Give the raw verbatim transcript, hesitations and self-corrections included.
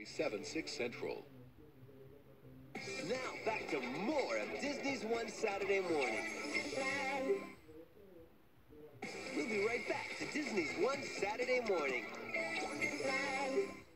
seven six Central. Now back to more of Disney's One Saturday Morning. We'll be right back to Disney's One Saturday Morning.